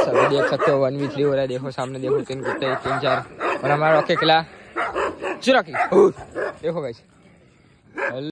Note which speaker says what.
Speaker 1: अभी देख सकते हो 1v3 हो रहा है। देखो सामने देखो 3 कुत्ते 3 4 और हमारा रॉकी किला चुरा की देखो गाइस।